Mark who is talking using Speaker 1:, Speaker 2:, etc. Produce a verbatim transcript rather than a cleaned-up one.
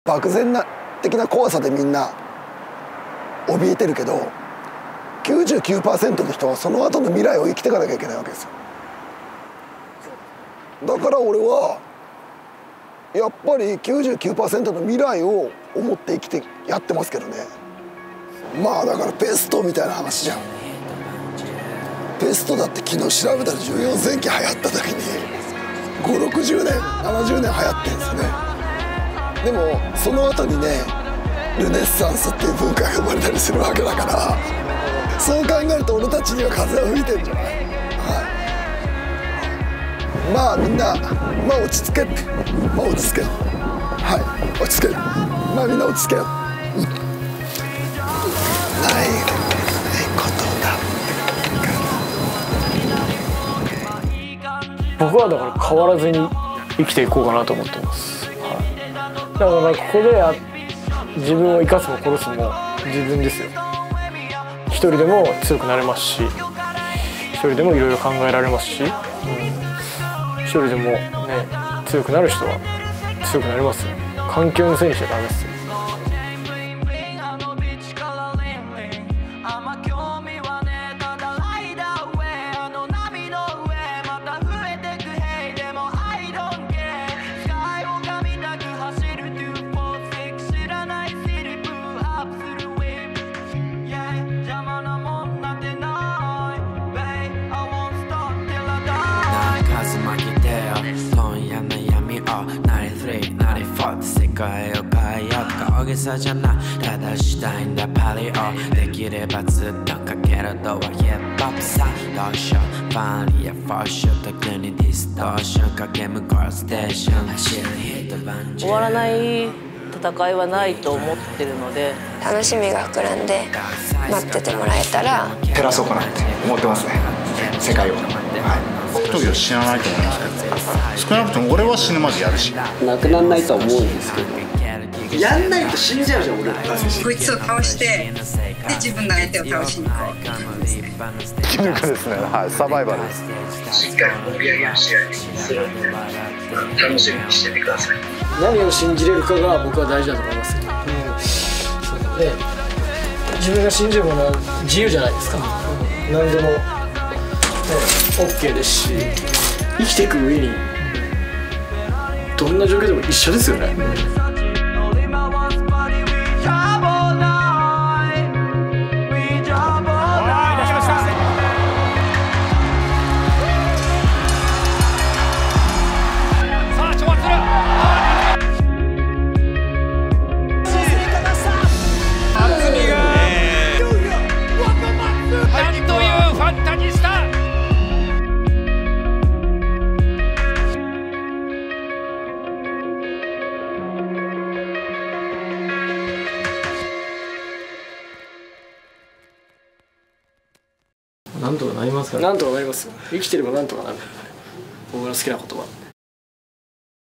Speaker 1: 漠然な的な怖さでみんな怯えてるけど、きゅうじゅうきゅうパーセントの人はその後の未来を生きていかなきゃいけないわけですよ。だから俺はやっぱり きゅうじゅうきゅうパーセント の未来を思って生きてやってますけどね。まあだからペストみたいな話じゃん。ペストだって昨日調べたらじゅうよんせいき流行った時にごじゅうろくじゅうねんななじゅうねん流行ってるんですよね。でもその後にねルネッサンスっていう文化が生まれたりするわけだから、そう考えると俺たちには風は吹いてるんじゃない。はい、まあみんなまあ落ち着けってまあ落ち着けはい落ち着けまあみんな落ち着けよないことだ。
Speaker 2: 僕はだから変わらずに生きていこうかなと思ってます。はい、だからここでや自分を生かすも殺すも自分ですよ。一人でも強くなれますし、一人でもいろいろ考えられますし、うん、一人でもね強くなる人は強くなりますよ。環境のせいにしちゃダメですよ。
Speaker 3: 世界を変えようとか大げさじゃない、ただしたいんだパリをできればずっとかけるドアヒップホップさどうしようファンリーやフォーシュ時にディストーション影向こうステーション走る一晩中終わらない戦いはないと思ってるので、
Speaker 4: 楽しみが膨らんで待っててもらえたら
Speaker 5: 照らそうかなって思ってますね、世界を。格闘技は死なないと思いますけど、少なくとも俺は死ぬまでやるし。
Speaker 6: なくならないとは思うんですけど、やんないと死んじゃうじゃん俺。
Speaker 7: こいつを倒してで自分の相手を倒しに行こうって感じですね。
Speaker 1: 生き抜くですね。はい、サバイバルです。
Speaker 8: しっかり盛り上げる試合にするんで楽しみにしててください。
Speaker 2: 何を信じれるかが僕は大事だと思いますけど、うん、そうね、自分が信じるものは自由じゃないですか。うん、何でも、ね、OK ですし、生きていく上にどんな状況でも一緒ですよね。なんとかなりますから。なんとかなりますよ。生きてればなんとかなる。僕の好きな言葉。